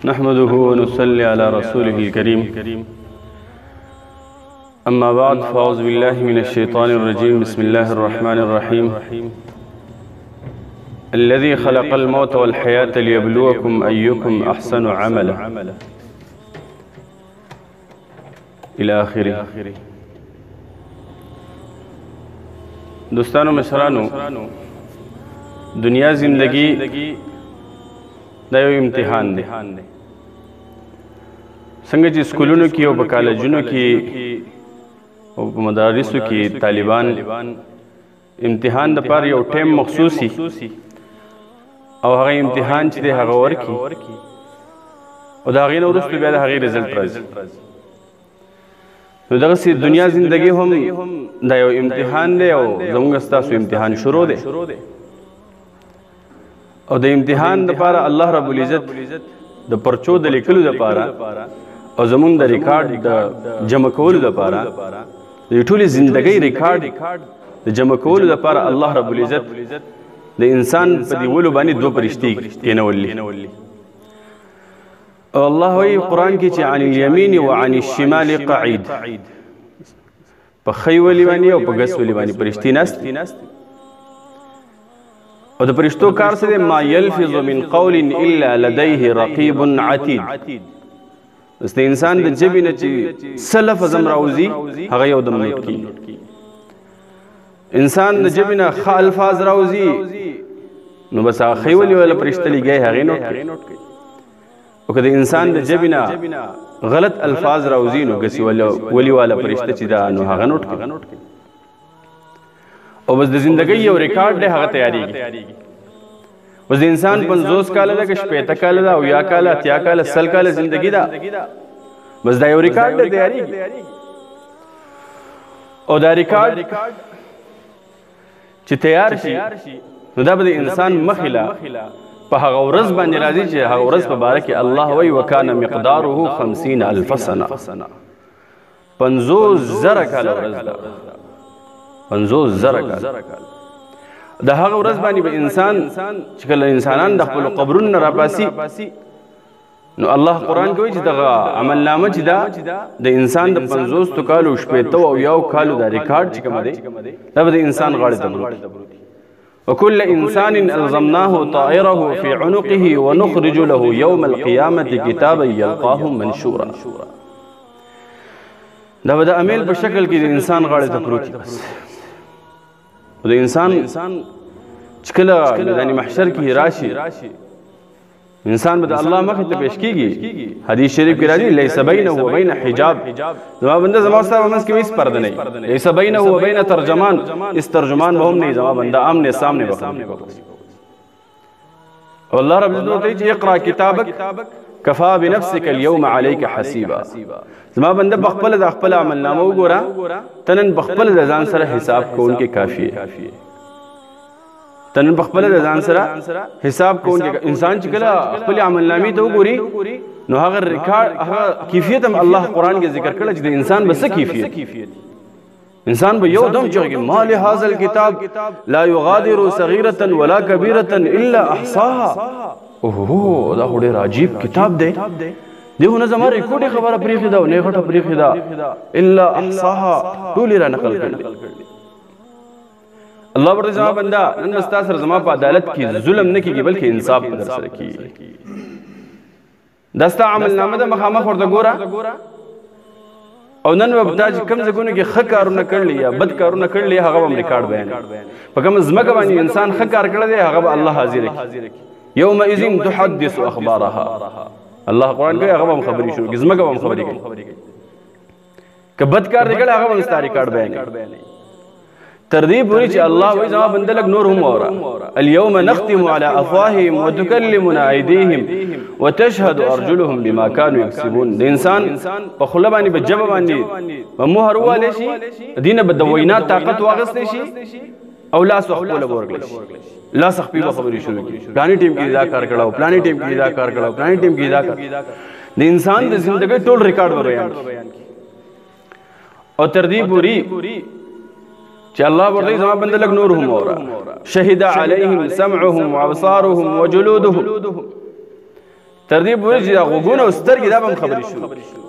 نحمده ونصلي على رسوله الكريم أما بعد فأعوذ بالله من الشيطان الرجيم بسم الله الرحمن الرحيم الذي خلق الموت والحياة ليبلوكم أيكم أحسن عملا إلى آخره. دوستانو مشرانو، دنیا زندگی دا یو امتحان دی. څنګه چې سکولونو کې او په کالجونو کې او په مدارسو کې طالبان امتحان د پاره یو ټیم مخصوصي او هغه امتحان چې دی هغه ورکي او د هغې نه وروسته بیا د هغې رزلټ راځي. نو دغسې دنیا زندگی هم دا یو امتحان دی او زموږ ستاسو امتحان شروع دی. او د امتحان دپاره الله رب العزت د پرچو د لیکلو دپاره او زمونږ د ریکارډ د جمع کولو دپاره د ټولې زندګۍ ریکارډ د جمع کولو دپاره الله رب العزت د انسان په دې ولو باندې دوه فرشتې کېنولي. او الله وایي قرآن کې چې عن الیمین و عن الشمال قعید، په ښی ولي باندې او په ګس ولي باندې فرشتې ناستې. او د فرشتو کار څه دی؟ ما یلفظ من قول الا لدیه رقیب عتید. بس د انسان د ژبې نه چې څه لفظ هم راوځي هغه یو دم نوټ کېږي. انسان د ژبې نه ښه الفاظ راوځي نو بس هغه ښی ولي والا فرشته لګی هغې نوټ کوي. او که د انسان د ژبې نه غلط الفاظ راوځي نو ګسې ولي والا فرشته چې ده نو هغه نوټ کوي. او بس د زندګۍ یو ریکارډ دی هغه تیاریږي. بس د انسان 50 کاله ده که 50 کاله ده او یا کاله 80 کاله 100 کاله زندګي ده، بس دا یو ریکارډ دی تیاریږي. او دا ریکارډ چې تیار شي نو دا به د انسان مخله په هغه ورځ باندې راځي چې هغه ورځ په باره کې الله وایي وکانه مقداره 50,000 سنه، 50,000 کاله ورځ ده، 50,000 کاله. د هغه ورځ باندې به انسان چې کله انسانان د خپلو قبرونو نه راپاسي نو الله قرآن کې وایي چې دغه عملنامه چې ده د انسان د 50 کالو 80 او یو کالو دا ریکارډ چې کومه دی دا به د انسان غاړې ته پروت. وكل انسان الزمناه طائره في عنقه ونخرج له يوم القيامه كتابا يلقاه منشورا. دا به د امیل په شکل کې د انسان غاړې ته پروت وي. بس او د انسان چې کله میدان محشر کې راشي انسان به د الله مخې ته پیش کېږي. حدیث شریف کې راځي لیس بینه و بین حجاب، زما بنده زما ستا په منځ کې هېڅ پرده نه وي. لیس بینه و بین ترجمان، اس ترجمان به هم نه وي، زما بنده آمنے سامنے به خبرې کوي. او الله رب العزت ورته وایي چې اقرأ کتابک کفا بنفسک اليوم علیک حسیبا. زما بنده بخپله د خپل عملنامه وګوره، ته نن بخپله د ځان سره حساب کوونکې کافي یې. ته نن بخپله د ځان سره حساب کوونکې. انسان چې کله خپلې عملنامې ته وګوري نو هغه ریکارډ هغه کیفیت هم الله قرآن کې ذکر کړی چې د انسان به څه کیفیت. انسان به یو دم چغېږي ما لهذا الکتاب لا یغادر صغیرة ولا کبیرة الا احصاها. اوهو دا خو ډېر عجیب کتاب دی، دیو نه زما ریکورډ خبره پرېښې ده او نه غټه پرېښې ده الا احصاها، ټول یې را نقل کړي. الله ورته زما بنده نن به ستا سره زما په عدالت کې ظلم نه کېږي بلکې انصاف به در سره کېږي. دا ستا عملنامه ده مخامخ ورته ګوره. او نن به تا چې کوم ځایونو کې ښه کارونه کړلي یا بد کارونه کړلي هغه به هم ریکارډ بیانوي. په کومه ځمکه باندې انسان ښه کار کړی دی هغه به الله حاضر کړي. یومئذ تحدث اخبارها، الله قرآن کوي هغه به هم خبرې شروع کړي، ځمکه به هم خبرې کوي. که بد کار دی کړی هغه به هم ستا ریکارډ بیانوي. تر دې پورې چې الله وایي زما بنده لږ نور هم واوره. اليوم نختم على افواههم وتكلمنا ایدیهم وتشهد ارجلهم بما كانوا یکسبون. د انسان په خوله باندې به ژبه باندې به مهر ووالی شي، دینه به د وینا طاقت واخیستی شي او لاس وخپله به ورکړی شي. لاس خپې به خبرې شروع کړي، پلاني ټیم کې دا کار کړی او پلاني ټیم کې دا کار کړی او پلاني ټیم کې دا کار. د انسان د زندګۍ ټول ریکارډ به بیان کړي. او تر دې پورې چې الله ورته زما بنده لږ نور هم واوره. شهد علیهم سمعهم وابصارهم وجلودهم تر دې پورې چې دا غوږونه او سترګې دا به هم خبرې شروع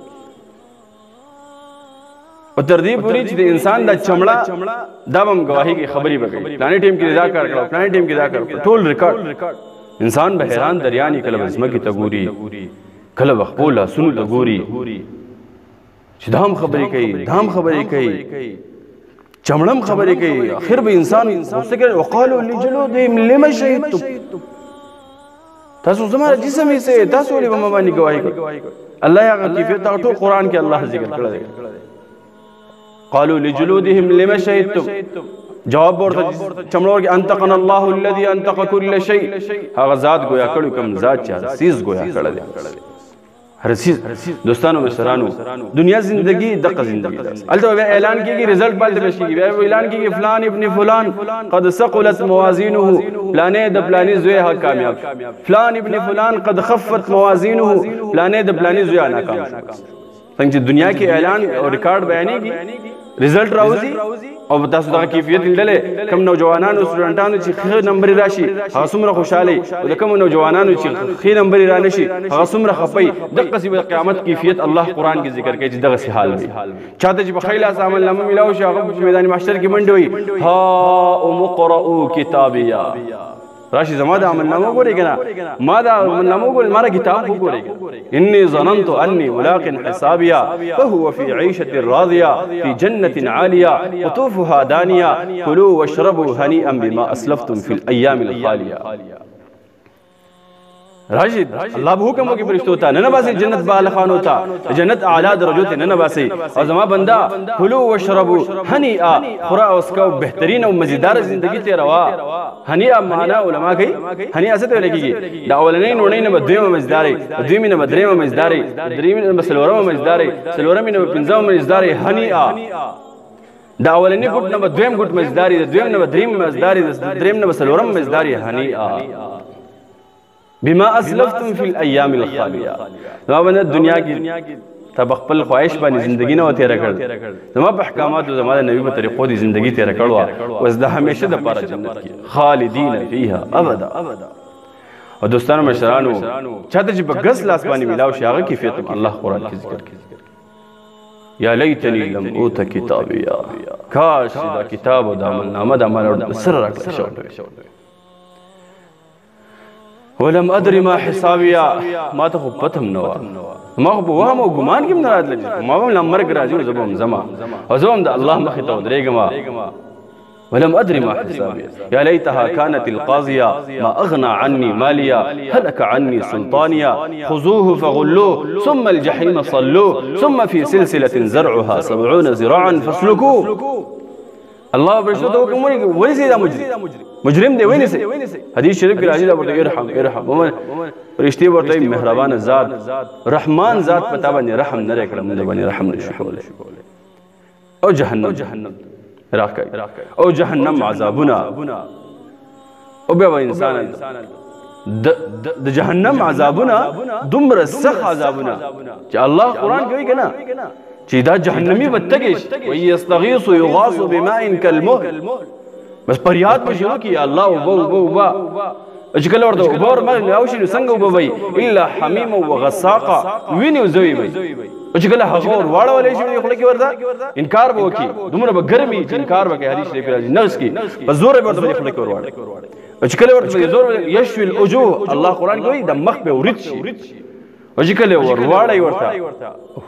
او تر دې پورې چې د انسان دا چمړه دا به هم ګواهي کې خبرې به کوي پلانې ټیم کې دا کار کړو پلانې ټیم کې دا کار کړو ټول ریکارډ انسان به حیران دریانې کله به ځمکې ته ګوري کله به خپلو لاسونو ته ګوري چې دا هم خبرې کوي دا هم خبرې کوي چمړه هم خبرې کوي آخر به انسان غوسه کوي وقالوا لجلودهم لم شهدتم تاسو زما جسم یې څه تاسو ولې به ما باندې ګواهي کوئ الله هغه کیفیت هغه ټول قرآن کې الله ذکر کړی دی قالوا لجلودهم لم شهدتم جواب ورته چمړو کې انتقنا الله الذي انتق كل شيء هغه ذات گویا کړو کوم ذات چې سیز گویا کړی دی ہر چیز دوستانو مشرانو دنیا زندگی دقه زندگی ده البته به اعلان کیږي رزلټ پالته بشي به اعلان کیږي فلان ابن فلان قد ثقلت موازینه فلانه د فلانی زوی ها کامیاب فلان ابن فلان قد خفت موازینه فلانه د فلانی زوی ناکام څنګه دنیا کې اعلان او ریکارډ بیانېږي رزلټ راوځي او تاسو دا کیفیت لیدلې کم نوجوانانو سټوډنټانو چې ښه نمبر راشي هغه څومره خوشحالي او د کوم نوجوانانو چې ښه نمبر را نشي هغه څومره خفي دغه سی قیامت کیفیت الله قرآن کې ذکر کوي چې دغه سی حال وي چاته چې بخیل عمل نامه ملاو شي هغه په میدان محشر کې منډه وي ها مقرؤ کتابیا راشي زما د عمل نامه ګوري کنه ما دا عمل نامه ګوري ما کتاب وګوري انی ظننت انی ملاق حسابیا فهو فی عیشة راضیہ فی جنة عالیہ قطوفها دانیہ کلوا واشربوا هنیئا بما اسلفتم فی الایام الخالیہ راشد اللہ بہ حکم کی فرشتہ ہوتا نہ باسی جنت بالا خان ہوتا جنت اعلیٰ درجوں تے نہ باسی اور زما بندہ کلوا واشربوا ہنیئا خورا اس کا بہترین اور مزیدار زندگی تے روا ہنیئا معنی علماء کہی ہنیئا سے تو لگی گی دا اولنین نونین بدویم مزداری دویمی نہ بدریم مزداری دریمی نہ سلورم مزداری سلورمی نہ پنځم مزداری ہنیئا دا اولنی گٹ نہ بدویم گٹ مزداری دویم نہ بدریم مزداری دریم نہ سلورم مزداری ہنیئا بما اسلفتم فی الایام الخالیہ زما بندہ دنیا کی تب خپل خواہش باندې زندگی نه تیرا کړ زما په احکامات او زما د نبی په طریقو دی زندگی تیرا کړو او زدا همیشه د پاره جنت کې خالدین فیها ابدا او دوستانو مشرانو چاته چې په ګس لاس باندې ملاو شي هغه کیفیت الله قرآن کې ذکر کوي یا لیتنی لم اوت کتابیا کاش دا کتاب او د عمل نامه د عمل سره راکړل شو ولم ادری ما حسابیا ما ته خو پتم نوا ما خو په وهم او ګمان کې نه راتلل ما هم مرګ راځي او زبم زما او زبم د الله مخې ته ودرېږم ولم ادری ما حسابیا یا لیتها كانت القاضیه ما اغنى عني مالیا هلك عني سلطانیا خذوه فغلوه ثم الجحیم صلوه ثم في سلسلة زرعها 70 ذراعا فاسلكوه اللہ برشتو تو حکم ہوئی کہ وہی سے دا مجرم دے وہی نہیں سے حدیث شریف کی راجی دا بورتا ارحم ارحم فرشتی بورتا مہربان ذات رحمان ذات پتا بانی رحم نہ ریکڑا مندے بانی رحم نشکو لے او جہنم او جہنم عذابنا او بے انسان دا جہنم عذابنا دمر سخ عذابنا چا اللہ قرآن کیوئی کنا چی دا جہنمی بدتگش وَيَسْتَغِيثُ يُغَاثُ بِمَائِن كَالْمُهْلِ بس پر یاد پر شروع کیا اللہ اوبا اچکل ورطا اوبا اور ناوشی سنگ اوبا بھئی اللہ حمیم و غساقا وینی زوی بھئی اچکل حقور وارا والے شروع خلقی ورطا انکار با کی دمرا با گرمی انکار با کہ حدیث شریف راجی نغس کی بس زور بورتا بھئی خلقی وارا اچکل ورطا بھئی زور یشوی الوجوہ اللہ قرآن کوئی دا مخ پہ ورد شی اچکل وارا ورطا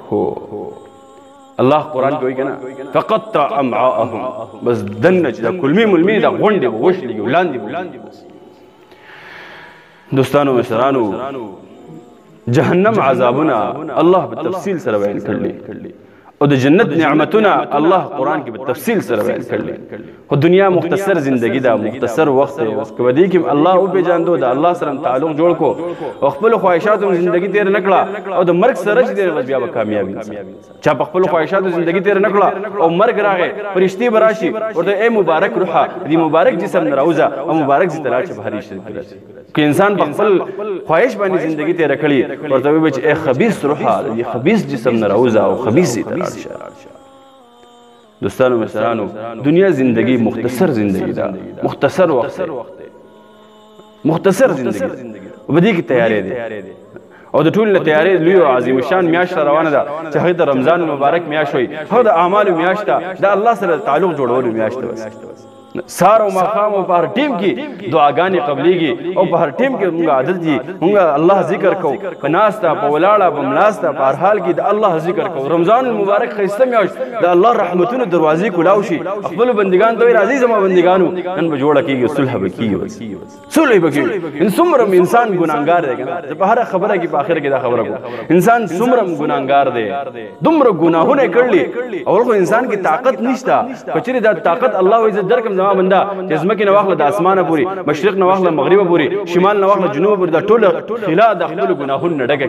اللہ قرآن کوئی کہنا فقطع امعاءهم بس دنج دا کلمی ملمی دا غنڈی بوش لگی ولاندی بس دوستانو مشرانو جہنم عذابنا اللہ بتفصیل سر بیان کر لی اور دا جنت نعمتنا اللہ قرآن کی بتفصیل سر بیان کر لی اور دنیا مختصر زندگی دا مختصر وقت ہے اس کے بعدی کہ اللہ او پہ جان دو دا اللہ سرم تعلق جوڑ کو اخبر خواہشات زندگی تیر نکلا اور دا مرگ سرج دیر بس بیابا کامیابی چاپ اخبر خواہشات زندگی تیر نکلا اور مرگ راگے پرشتی براشی اور دا اے مبارک روحا دی مبارک جسم نراؤزا اور مبارک زی تلاش بھاری شرک کرسی کہ انسان بخفل خواہش بانی زندگی تیر رکھلی اور تبھی بچ اے خبیث روحا دی خبیث جسم نراؤزا اور خبیث زی تلاش دوستانو مشرانو دنیا زندگی مختصر زندگی دا مختصر وقت مختصر زندگی بدی کی تیاری دے او د ټول تیارې لوی او عظیم شان میاشت روانه ده چې هغه د رمضان مبارک میاشت وي هغه د اعمالو میاشت ده د الله سره تعلق جوړولو میاشت ده سار او مقام او په هر ټیم کې دعاګانې قبليږي او په هر ټیم کې موږ عادت دي موږ الله ذکر کو په ناستا په ولاړه په ملاستا په هر حال کې د الله ذکر کو رمضان المبارک خیسته میاشت د الله رحمتونو دروازې کولاو شي خپل بندگان ته راځي زما بندگانو نن به جوړه کیږي صلح به کیږي صلح به کیږي ان څومره انسان ګناهګار دی کنه په هر خبره کې په اخر کې دا خبره کو انسان څومره ګناهګار دی دومره ګناهونه کړلي او خو انسان کې طاقت نشته کچره دا طاقت الله عزت درکم بندا چې زمکه نه واخله د اسمانه پوری مشرق نه واخله مغرب پوری شمال نه واخله جنوب پوری دا ټول خلا د خپل ګناهونو ډکه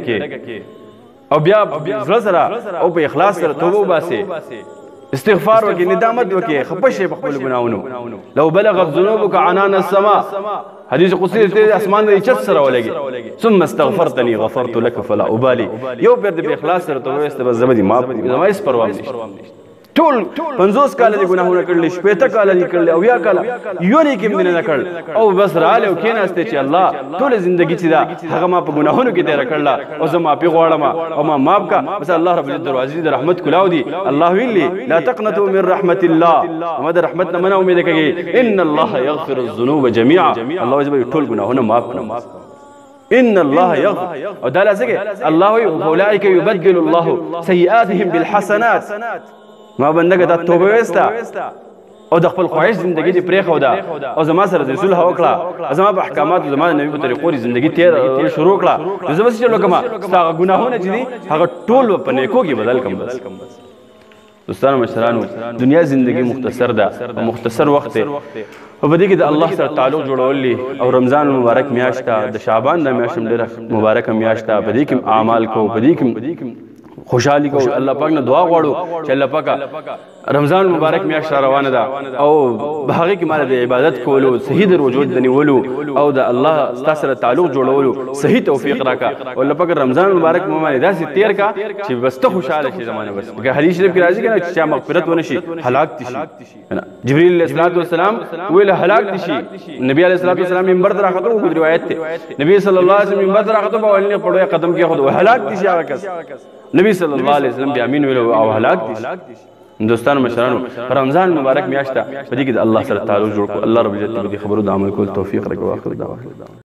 کې او بیا زړه سره او په اخلاص سره توبه وباسي استغفار وکي ندامت وکي خپشه په خپل ګناهونو لو بلغت ذنوبك عنان السماء حدیث قدسی ته اسمان د چت سره ولګي ثم استغفرتني غفرت لك فلا ابالي یو پر د اخلاص سره توبه است زمدي ما زما اس پروا نشته ټول 50 کال دي ګناهونه کړل شپته کال دي کړل او یا کال یو نه کې مدینه کړل او بس رااله او کیناسته چې الله ټول ژوندۍ چې دا هغه ما په ګناهونو کې تیر کړل او زما په غواړم او ما معاف کا بس الله رب العزت دروازې د رحمت کلاو دي الله ویلي لا تقنطوا من رحمت الله وما د رحمت نه منو امید کوي ان الله يغفر الذنوب جميعا الله عزت ټول ګناهونه معاف کړي ان الله يغفر او دا لازمه الله اولئک يبدل الله سيئاتهم بالحسنات ما بندګه دا توبه وستا او د خپل خواهش زندگی دی پرې خو دا او زما سره د صلح وکړه زما په احکامات زما نبی په طریقو زندگی تیر شروع کړه زما چې چلو کما ستا ګناهونه چې دي هغه ټول په نیکو کې بدل کم بس دوستانو مشرانو دنیا زندگی مختصر ده او مختصر وخت او په دې کې د الله سره تعلق جوړول او رمضان مبارک میاشت د شعبان د میاشت ډېره مبارک میاشت په دې کې اعمال کو په دې کې خوشحالی کو الله پاک نه دعا غواړو چې الله پاک رمضان مبارک میاشت روانه ده او هغه کې مال د عبادت کولو صحیح د وجود د نیولو او د الله ستاسو سره تعلق جوړولو صحیح توفیق راکا او الله پاک رمضان مبارک مو باندې داسې تیر کا چې بس ته خوشاله شي زمانه بس که حدیث شریف کې راځي کنه چې مغفرت ونشي هلاک شي جبرئیل علیه السلام ویل هلاک شي نبی علیه السلام منبر در راخته او روایت ته نبی صلی الله علیه وسلم منبر در راخته په ولنه پړوي قدم کې خود هلاک شي هغه کس نبی صلی الله علیه وسلم بیا امین ویل او هلاک شي دوستانو مشرانو رمضان مبارک میاشت په دې کې د الله سره تعلق جوړ کو الله رب العزت دې خبرو د عمل کول توفیق راکړي واخر دعوانا